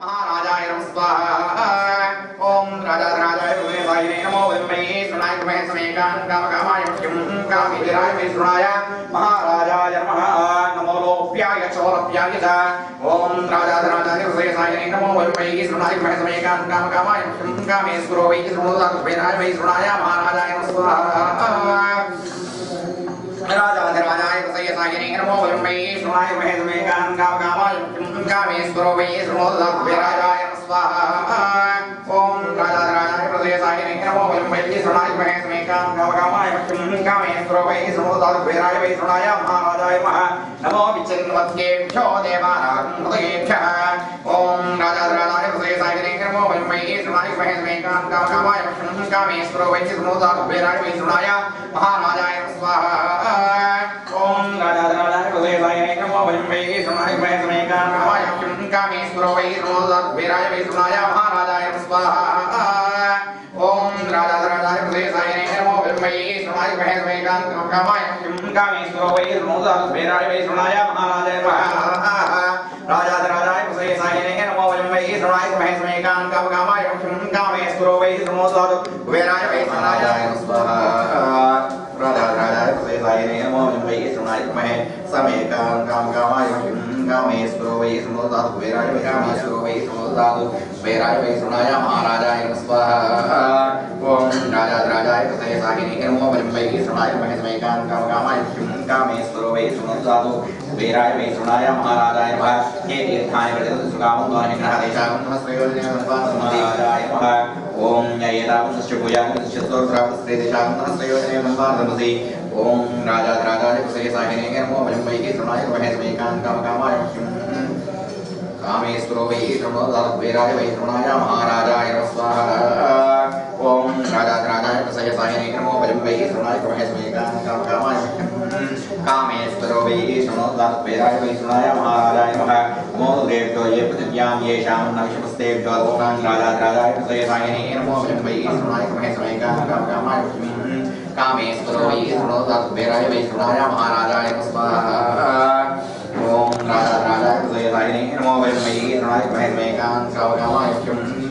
महाराजाय नमः स्वाहा। ओम राजाधिराजाय विष्णुदेवाय नमो विद्महे सुनाय महे समेकां कामकामाय मह्यं कामिधिराय विष्णुनाय महाराजाय नमः। नमो लोप्याय चोरप्याय च। ओम राजाधिराजाय विष्णुदेवाय नमो विद्महे सुनाय महे समेकां कामकामाय मह्यं कामेश्वरो वै विष्णुदाय विष्णुनाय महाराजाय नमः स्वाहा। राजाधिराजाय विष्णुदेवाय नमो विद्महे सुनाय महे समेकां कामकामाय मह्यं कामेश्वरो वै विष्णुदाय स्वाहा। ओम राजाधिराजाय प्रदेशाय नमो विद्महे सुनाय महे समेकां कामकामाय मह्यं कामेश्वरो वै विष्णुदाय विष्णुनाय महाराजाय नमो विचिन्वत्येभ्यो देवानां हृदयेभ्यः। ओम राजाधिराजाय प्रदेशाय नमो विद्महे सुनाय महे समेकां कामकामाय मह्यं कामेश्वरो वै विष्णुदाय विष्णुनाय महाराजाय स्वाहा। ओम राजाधिराजाय प्रदेशाय नमो विद्महे सुनाय महे समेकां कामकामाय मह्यं कामेश्वरो वै विष्णुदाय विष्णुनाय महाराजाय स्वाहा। ओम राजाधिराजाय प्रदेशाय नमो विद्महे सुनाय महे समेकां कामकामाय मह्यं कामेश्वरो वै विष्णुदाय विष्णुनाय महाराजाय स्वाहा। राजाधिराजाय प्रदेशाय नमो विद्महे सुनाय महे समेकां कामकामाय मह्यं कामेश्वरो वै विष्णुदाय विष्णुनाय स्वाहा। राजाधिराजाय प्रदेशाय नमो विद्महे सुनाय महे समेकां कामकामाय मह्यं कामेश्वरो वै विष्णुदाय विष्णुनाय महाराजाय स्वाहा। ओम राजाधिराजाय प्रदेशाय नमो विद्महे सुनाय महे समेकां कामकामाय मह्यं कामेश्वरो वै विष्णुदाय महाराजाय हे तीर्थानि प्रदत्त सुकामं द्वारे ग्रहदेशां श्रेयोजनेय ओम ययेतावस्य पूजां चतुर्प्राप्तस्त्रेदेशां श्रेयोजनेय मनवार्धमसि। ओम राजाधिराजाय प्रदेशाय नमो विद्महे सुनाय महे समेकां कामकामाय मह्यं कामेश्वरो वै विष्णुदाय महाराजाय स्वाहा। ओम राजाधिराजाय प्रदेशाय नमो विद्महे सुनाय महे समेकां कामकामाय मह्यं कामेश्वरो वै विष्णुदाय महाराजाय नमो देवतो ये पृथिव्यां येषां नमस्तेभ्यो लोकां राजाधिराजाय प्रदेशाय नमो विद्महे सुनाय महे समेकां कामकामाय मह्यं कामेश्वरो वै विष्णुदाय महाराजाय स्वाहा। ओम राजाधिराजाय प्रदेशाय नमो विद्महे सुनाय महे समेकां कामकामाय मह्यं